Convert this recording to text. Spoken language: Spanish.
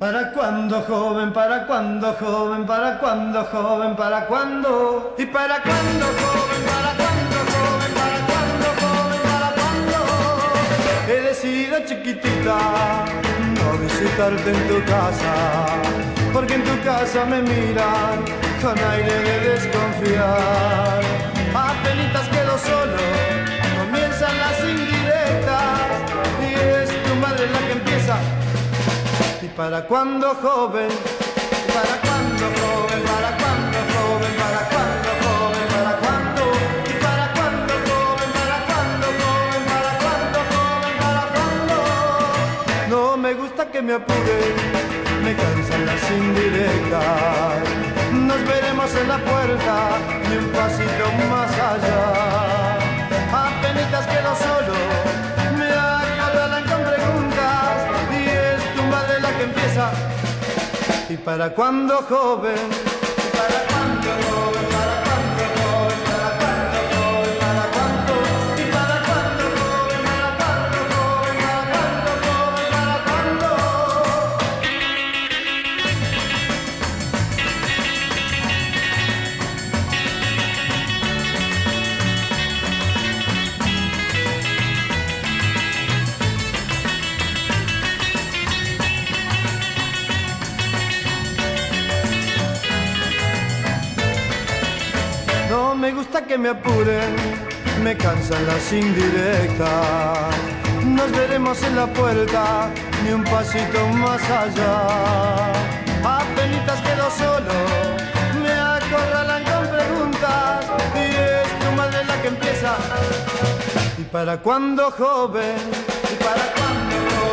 ¿Para cuándo, joven? ¿Para cuándo, joven? ¿Para cuándo, joven? ¿Para cuándo? ¿Y para cuándo, joven? ¿Para cuándo, joven? ¿Para cuándo, joven? ¿Para cuándo? He decidido, chiquitita, no visitarte en tu casa, porque en tu casa me miran con aire de desconfiar. Apenitas quedo solo, comienzan las indirectas y es tu madre la que empieza. ¿Y para cuándo, joven? ¿Para cuándo, joven? ¿Para cuándo, joven? ¿Para cuándo, joven? ¿Para cuándo? ¿Y para cuándo, joven? ¿Para cuándo, joven? ¿Para cuándo, joven? ¿Para cuándo? No me gusta que me apuren, me cansan las indirectas. Nos veremos en la puerta, ni un pasito más allá. Apenitas quedo solo, me acorralan con preguntas y es tu madre la que empieza. ¿Y para cuándo, joven? ¿Y para cuándo, joven? ¿Para cuándo, joven? ¿Para cuándo, joven? ¿Para cuándo? ¿Y para cuándo, joven? ¿Para cuándo, joven? ¿Para cuándo, joven? ¿Para cuándo? No me gusta que me apuren, me cansan las indirectas. Nos veremos en la puerta, ni un pasito más allá. Apenitas quedo solo, me acorralan con preguntas y es tu madre la que empieza. ¿Y para cuándo, joven? ¿Y para cuándo, joven?